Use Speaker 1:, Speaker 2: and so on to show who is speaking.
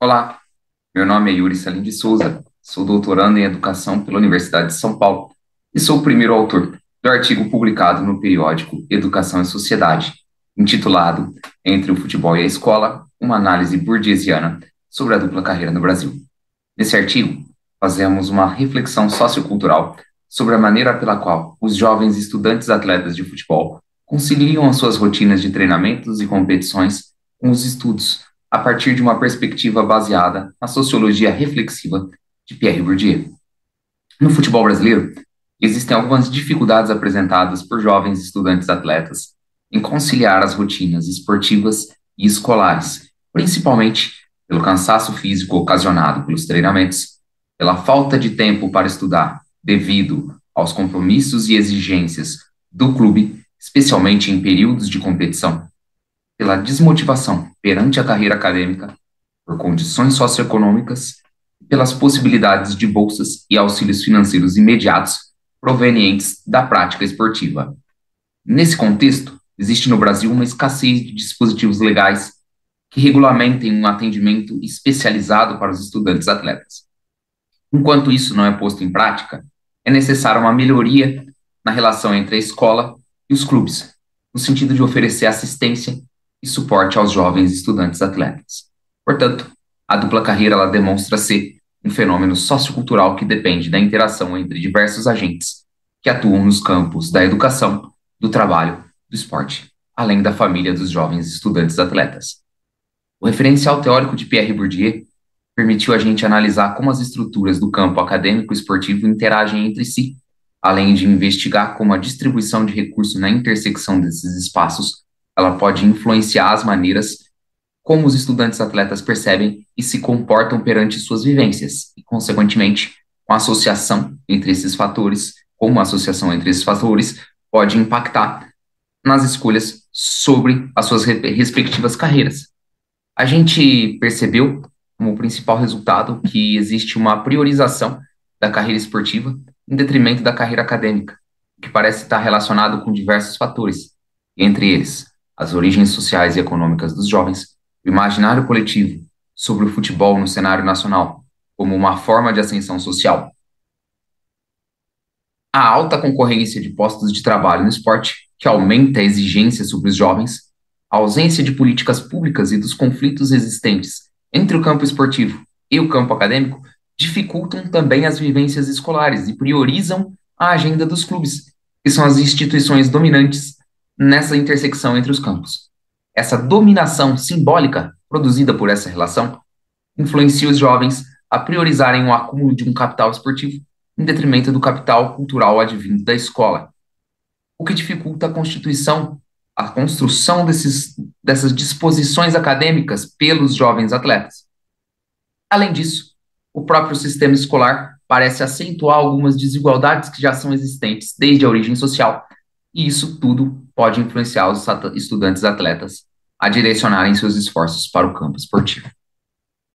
Speaker 1: Olá, meu nome é Yuri Salim de Souza, sou doutorando em Educação pela Universidade de São Paulo e sou o primeiro autor do artigo publicado no periódico Educação e Sociedade, intitulado Entre o Futebol e a Escola, uma análise burdiesiana sobre a dupla carreira no Brasil. Nesse artigo, fazemos uma reflexão sociocultural sobre a maneira pela qual os jovens estudantes atletas de futebol conciliam as suas rotinas de treinamentos e competições com os estudos, a partir de uma perspectiva baseada na sociologia reflexiva de Pierre Bourdieu. No futebol brasileiro, existem algumas dificuldades apresentadas por jovens estudantes atletas em conciliar as rotinas esportivas e escolares, principalmente pelo cansaço físico ocasionado pelos treinamentos, pela falta de tempo para estudar devido aos compromissos e exigências do clube, especialmente em períodos de competição, pela desmotivação perante a carreira acadêmica, por condições socioeconômicas e pelas possibilidades de bolsas e auxílios financeiros imediatos provenientes da prática esportiva. Nesse contexto, existe no Brasil uma escassez de dispositivos legais que regulamentem um atendimento especializado para os estudantes atletas. Enquanto isso não é posto em prática, é necessária uma melhoria na relação entre a escola e os clubes, no sentido de oferecer assistência e suporte aos jovens estudantes atletas. Portanto, a dupla carreira ela demonstra ser um fenômeno sociocultural que depende da interação entre diversos agentes que atuam nos campos da educação, do trabalho, do esporte, além da família dos jovens estudantes atletas. O referencial teórico de Pierre Bourdieu permitiu a gente analisar como as estruturas do campo acadêmico e esportivo interagem entre si, além de investigar como a distribuição de recursos na intersecção desses espaços ela pode influenciar as maneiras como os estudantes atletas percebem e se comportam perante suas vivências, e, consequentemente, com a associação entre esses fatores, como a associação entre esses fatores pode impactar nas escolhas sobre as suas respectivas carreiras. A gente percebeu, como principal resultado, que existe uma priorização da carreira esportiva em detrimento da carreira acadêmica, que parece estar relacionado com diversos fatores, entre eles as origens sociais e econômicas dos jovens, o imaginário coletivo sobre o futebol no cenário nacional como uma forma de ascensão social, a alta concorrência de postos de trabalho no esporte, que aumenta a exigência sobre os jovens, a ausência de políticas públicas e dos conflitos existentes entre o campo esportivo e o campo acadêmico dificultam também as vivências escolares e priorizam a agenda dos clubes, que são as instituições dominantes nessa intersecção entre os campos. Essa dominação simbólica produzida por essa relação influencia os jovens a priorizarem o acúmulo de um capital esportivo em detrimento do capital cultural advindo da escola, o que dificulta a construção dessas disposições acadêmicas pelos jovens atletas. Além disso, o próprio sistema escolar parece acentuar algumas desigualdades que já são existentes desde a origem social, e isso tudo pode influenciar os estudantes atletas a direcionarem seus esforços para o campo esportivo.